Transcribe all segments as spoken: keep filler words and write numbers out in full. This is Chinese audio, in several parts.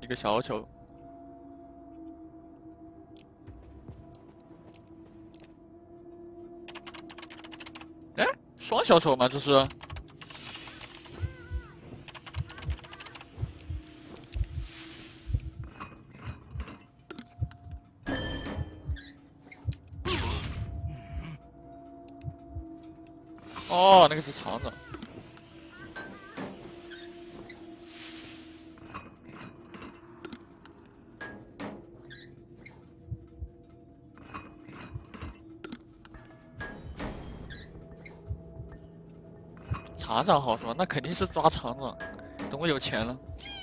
一个小球。哎，双小球吗？这是？哦，那个是长的。 厂长好说，那肯定是抓厂长。等我有钱了，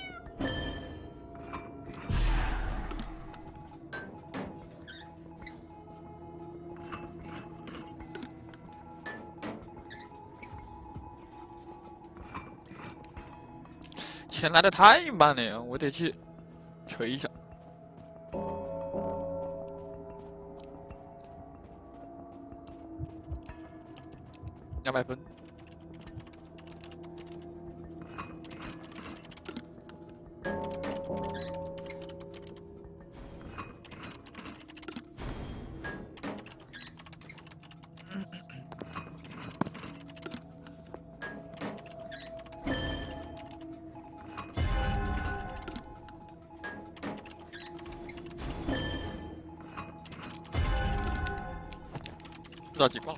钱来的太慢了，我得去锤一下。两百分。 不知道几挂了。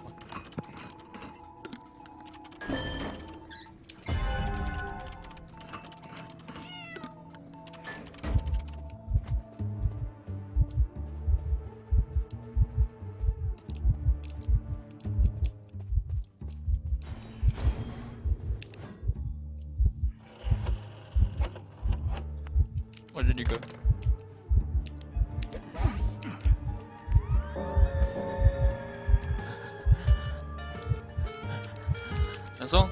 我日你哥！ 传送，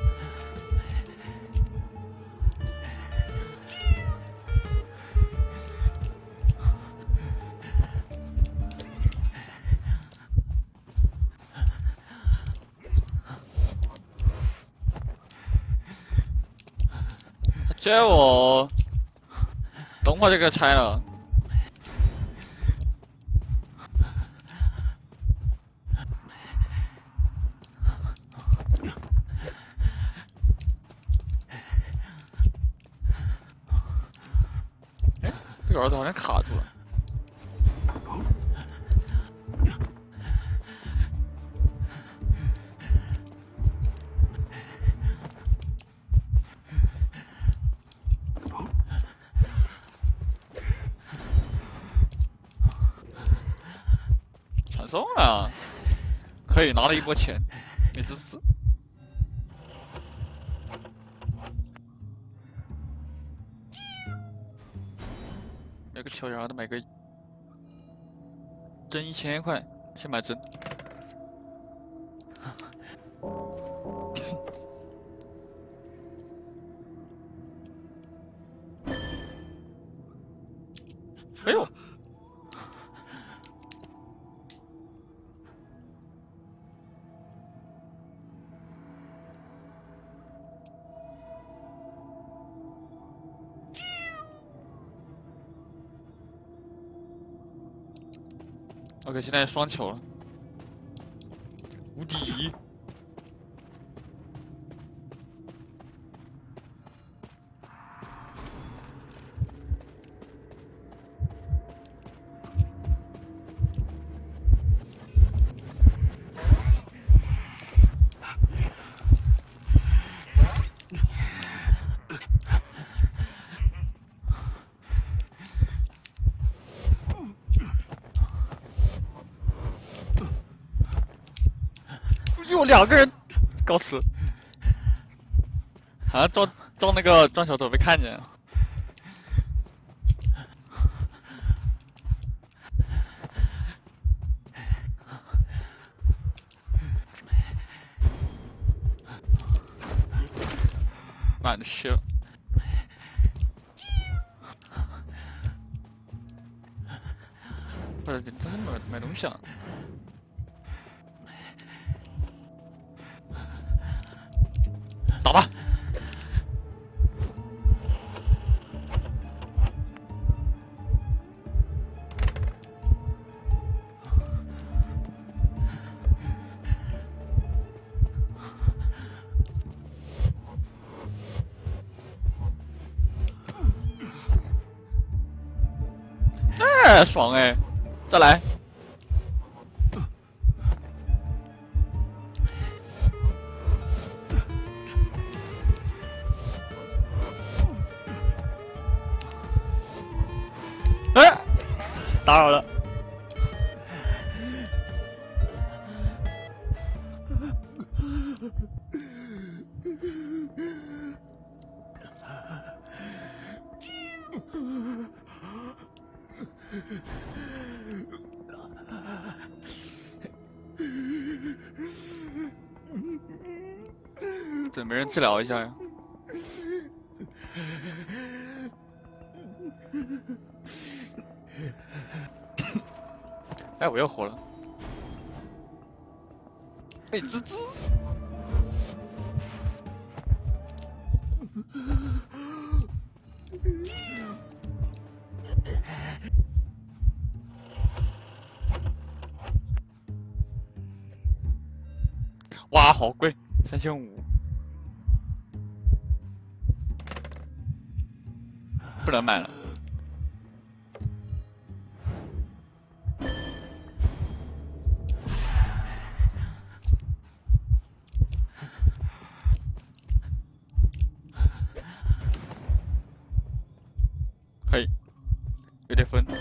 他接我，等会就给拆了。 这个耳朵好像卡住了。传送啊！可以拿了一波钱，没支持。 买个球，然后再买个针一千块，先买针。哎呦！OK， 现在双球了，无敌！哟，两个人搞死，好像撞撞那个撞小偷被看见。妈的去了！不是，这是买买东西啊。 打吧！ 哎，爽哎！再来。哎，打扰了。怎么没人治疗一下呀？哎，我又活了。哎，吱吱。哇，好贵，三千五。不能买了。可以，有点分。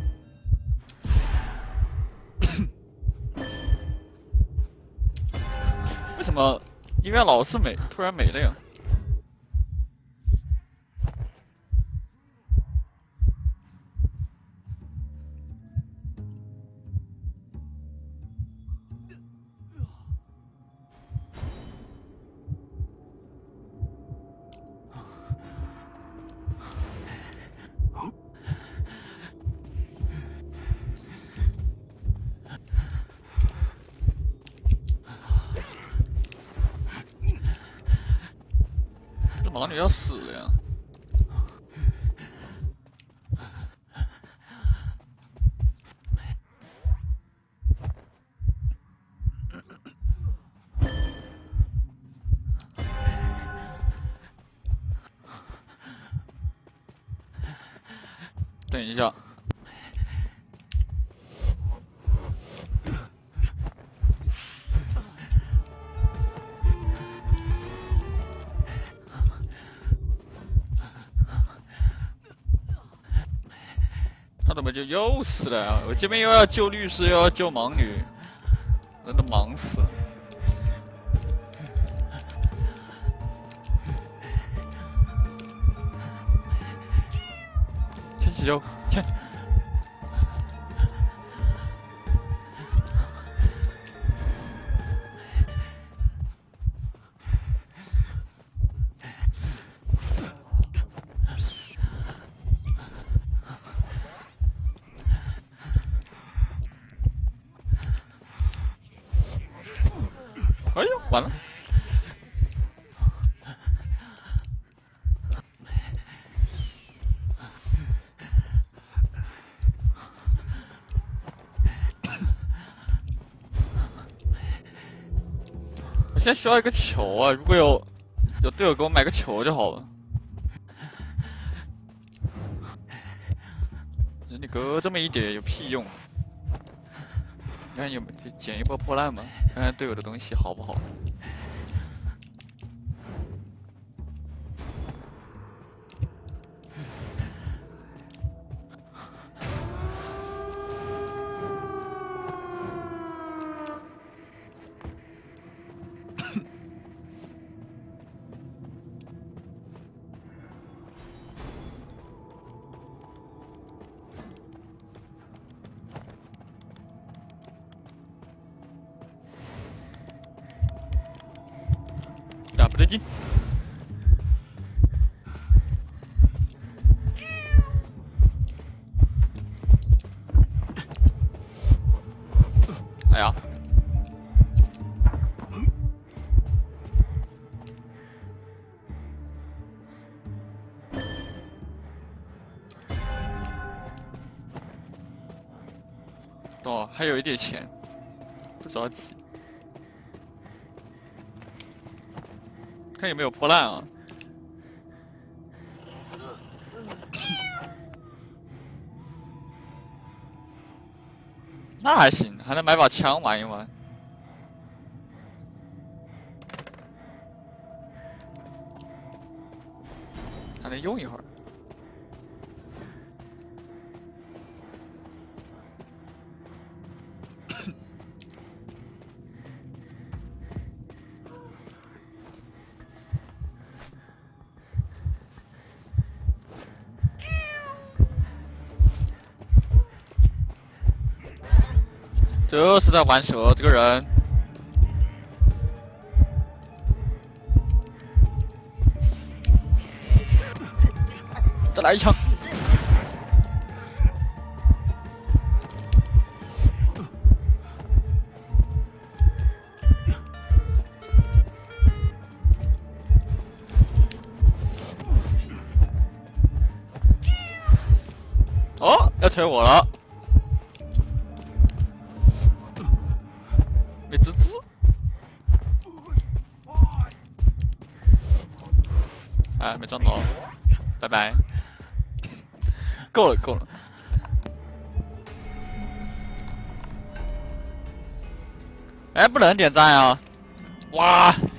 为什么音乐老是没突然没了呀？这盲女要死了呀！等一下。他怎么就又死了呀？我这边又要救律师，又要救盲女，人都忙死了。先急救，先。哎呦，完了！我现在需要一个球啊！如果有有队友给我买个球就好了。你隔这么一点有屁用？你看有没有捡一波破烂吗？看看队友的东西好不好？打不得劲。哎呀！哦，还有一点钱，不着急。看有没有破烂啊？ 那还行，还能买把枪玩一玩。还能用一会儿。这是在玩蛇，这个人。再来一枪。哦，要锤我了。没吱吱。哎，没撞到，拜拜。够了，够了。哎，不能点赞啊！哇，